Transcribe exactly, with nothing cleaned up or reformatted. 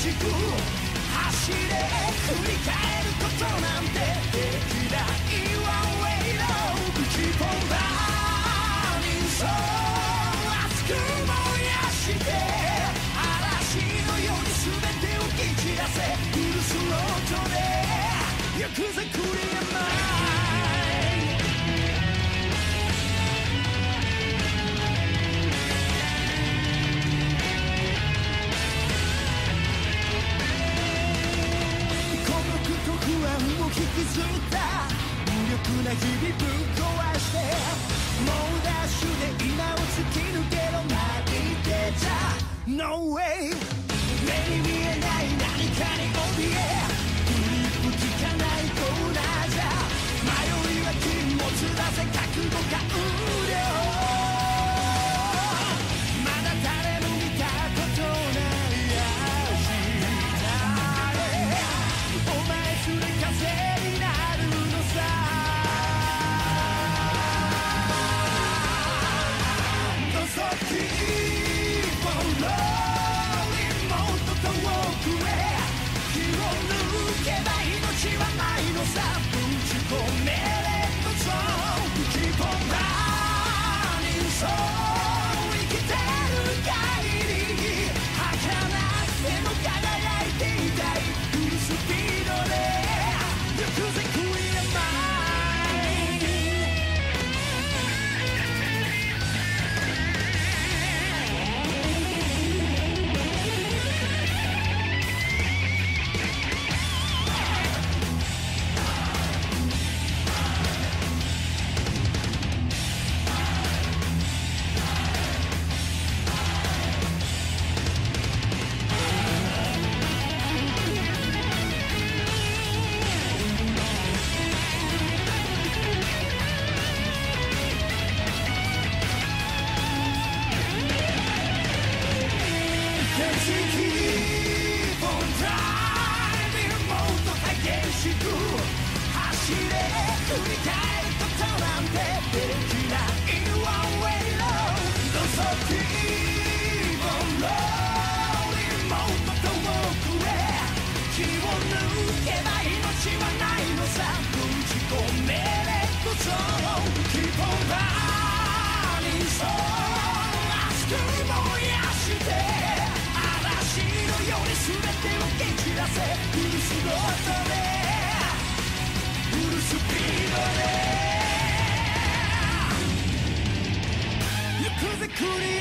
しく走れ振り返ることなんてできない One way road Keep on running so 熱く燃やして嵐のように全てを蹴散らせフルスロートで行くぜクリアマイ孤独と不安を引きずった無力な日々ぶっ壊してもうダッシュで今を突き抜けろ泣いてちゃ No way 目に見えない何かに怯えグリップ効かないコーナーじゃ迷いは禁物だぜ覚悟が無料まだ誰も見たことない明日へお前すれ風になるのさ覗きフォローリモート遠くへ気を抜けば命はないのさぶち込めれっとそう Keep on running so 生きてる限り儚くても輝いていたいフルスピードで行くぜクイアマイ走れ振り返ることなんてできない One way road 覗きフォローリモート遠くへ気を抜けば命はないのさぶち込めれっとそう Keep on running so 熱く燃やして嵐のように全てを蹴散らせフルスロートでフルスピードで行くぜクリ